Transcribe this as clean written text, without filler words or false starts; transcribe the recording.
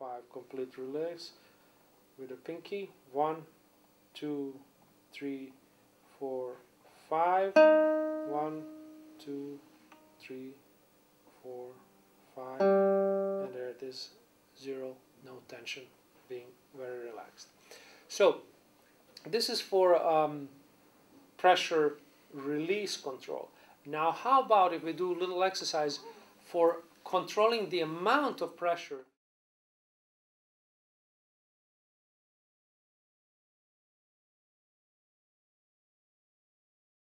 5 complete release with a pinky. 1, 2, 3, 4, 5. 1, 2, 3, 4, 5, and there it is, 0, no tension, being very relaxed. So this is for pressure release control. Now how about if we do a little exercise for controlling the amount of pressure